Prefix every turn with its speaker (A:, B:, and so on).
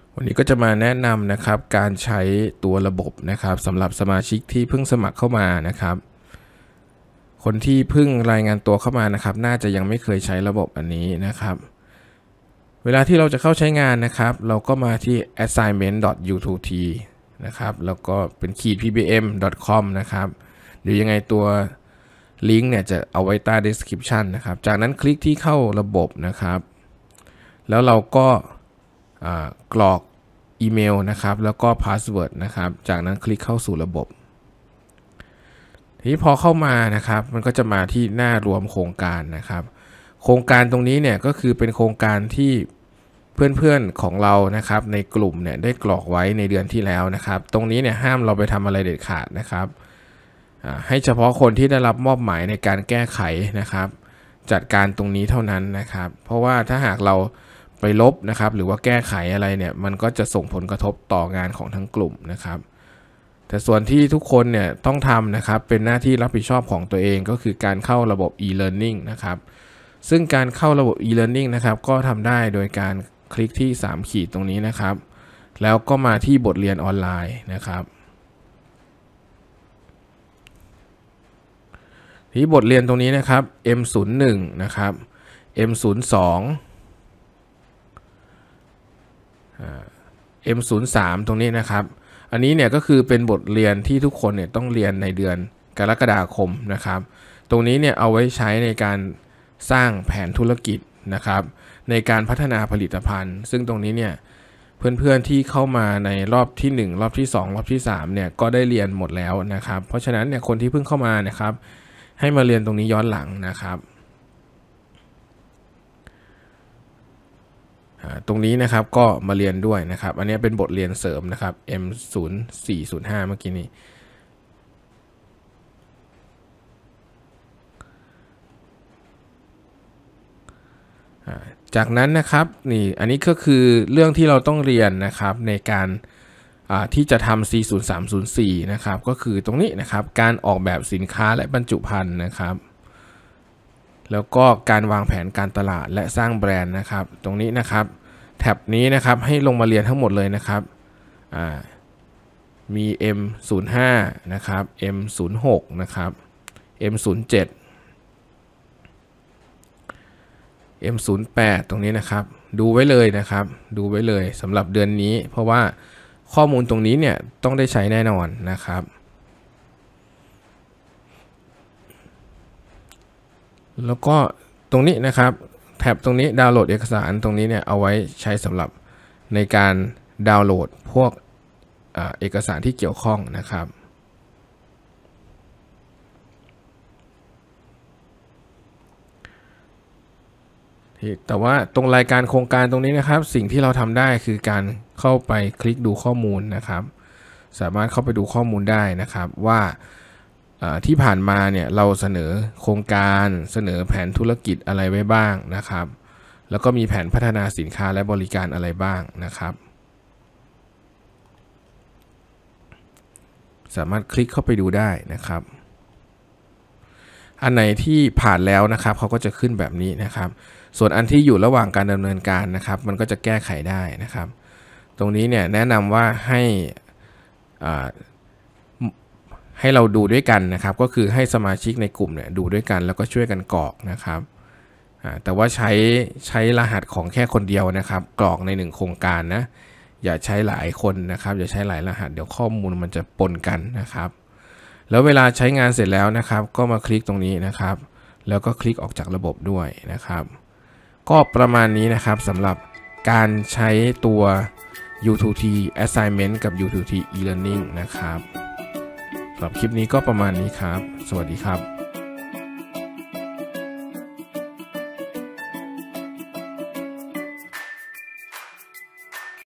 A: วันนี้ก็จะมาแนะนำนะครับการใช้ตัวระบบนะครับสำหรับสมาชิกที่เพิ่งสมัครเข้ามานะครับคนที่เพิ่งรายงานตัวเข้ามานะครับน่าจะยังไม่เคยใช้ระบบอันนี้นะครับเวลาที่เราจะเข้าใช้งานนะครับเราก็มาที่ assignment.u2t นะครับแล้วก็เป็น _pbm.com นะครับเดี๋ยวยังไงตัวลิงก์เนี่ยจะเอาไว้ใต้ description นะครับจากนั้นคลิกที่เข้าระบบนะครับแล้วเราก็กรอกอีเมลนะครับแล้วก็พาสเวิร์ดนะครับจากนั้นคลิกเข้าสู่ระบบทีนี้พอเข้ามานะครับมันก็จะมาที่หน้ารวมโครงการนะครับโครงการตรงนี้เนี่ยก็คือเป็นโครงการที่เพื่อนๆของเรานะครับในกลุ่มเนี่ยได้กรอกไว้ในเดือนที่แล้วนะครับตรงนี้เนี่ยห้ามเราไปทำอะไรเด็ดขาดนะครับให้เฉพาะคนที่ได้รับมอบหมายในการแก้ไขนะครับจัดการตรงนี้เท่านั้นนะครับเพราะว่าถ้าหากเราไปลบนะครับหรือว่าแก้ไขอะไรเนี่ยมันก็จะส่งผลกระทบต่องานของทั้งกลุ่มนะครับแต่ส่วนที่ทุกคนเนี่ยต้องทำนะครับเป็นหน้าที่รับผิดชอบของตัวเองก็คือการเข้าระบบ e-learning นะครับซึ่งการเข้าระบบ e-learning นะครับก็ทำได้โดยการคลิกที่3ขีดตรงนี้นะครับแล้วก็มาที่บทเรียนออนไลน์นะครับที่บทเรียนตรงนี้นะครับ M01 นะครับ M02 M03 ตรงนี้นะครับอันนี้เนี่ยก็คือเป็นบทเรียนที่ทุกคนเนี่ยต้องเรียนในเดือนกรกฎาคมนะครับตรงนี้เนี่ยเอาไว้ใช้ในการสร้างแผนธุรกิจนะครับในการพัฒนาผลิตภัณฑ์ซึ่งตรงนี้เนี่ยเพื่อนๆที่เข้ามาในรอบที่1รอบที่2รอบที่3เนี่ยก็ได้เรียนหมดแล้วนะครับเพราะฉะนั้นเนี่ยคนที่เพิ่งเข้ามานะครับให้มาเรียนตรงนี้ย้อนหลังนะครับตรงนี้นะครับก็มาเรียนด้วยนะครับอันนี้เป็นบทเรียนเสริมนะครับ M0405 เมื่อกี้นี้จากนั้นนะครับนี่อันนี้ก็คือเรื่องที่เราต้องเรียนนะครับในการที่จะทำ C0304 นะครับก็คือตรงนี้นะครับการออกแบบสินค้าและบรรจุภัณฑ์นะครับแล้วก็การวางแผนการตลาดและสร้างแบรนด์นะครับตรงนี้นะครับแท็บนี้นะครับให้ลงมาเรียนทั้งหมดเลยนะครับมี M05 นะครับ M06 นะครับ M07 M08 ตรงนี้นะครับดูไว้เลยนะครับดูไว้เลยสำหรับเดือนนี้เพราะว่าข้อมูลตรงนี้เนี่ยต้องได้ใช้แน่นอนนะครับแล้วก็ตรงนี้นะครับแท็บตรงนี้ดาวน์โหลดเอกสารตรงนี้เนี่ยเอาไว้ใช้สำหรับในการดาวน์โหลดพวกเอกสารที่เกี่ยวข้องนะครับแต่ว่าตรงรายการโครงการตรงนี้นะครับสิ่งที่เราทำได้คือการเข้าไปคลิกดูข้อมูลนะครับสามารถเข้าไปดูข้อมูลได้นะครับว่าที่ผ่านมาเนี่ยเราเสนอโครงการเสนอแผนธุรกิจอะไรไว้บ้างนะครับแล้วก็มีแผนพัฒนาสินค้าและบริการอะไรบ้างนะครับสามารถคลิกเข้าไปดูได้นะครับอันไหนที่ผ่านแล้วนะครับเขาก็จะขึ้นแบบนี้นะครับส่วนอันที่อยู่ระหว่างการดำเนินการนะครับมันก็จะแก้ไขได้นะครับตรงนี้เนี่ยแนะนำว่าให้เราดูด้วยกันนะครับก็คือให้สมาชิกในกลุ่มเนี่ยดูด้วยกันแล้วก็ช่วยกันกรอกนะครับแต่ว่าใช้รหัสของแค่คนเดียวนะครับกรอกใน1โครงการนะอย่าใช้หลายคนนะครับอย่าใช้หลายรหัสเดี๋ยวข้อมูลมันจะปนกันนะครับแล้วเวลาใช้งานเสร็จแล้วนะครับก็มาคลิกตรงนี้นะครับแล้วก็คลิกออกจากระบบด้วยนะครับก็ประมาณนี้นะครับสำหรับการใช้ตัว U2T Assignment กับ U2T E-Learning นะครับสำหรับคลิปนี้ก็ประมาณนี้ครับสวัสดีครับ